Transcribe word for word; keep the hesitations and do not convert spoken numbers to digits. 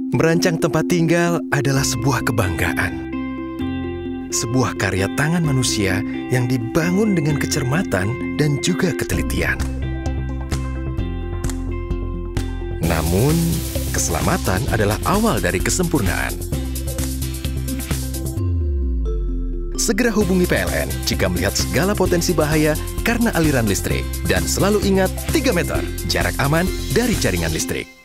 Merancang tempat tinggal adalah sebuah kebanggaan. Sebuah karya tangan manusia yang dibangun dengan kecermatan dan juga ketelitian. Namun, keselamatan adalah awal dari kesempurnaan. Segera hubungi P L N jika melihat segala potensi bahaya karena aliran listrik. Dan selalu ingat tiga meter, jarak aman dari jaringan listrik.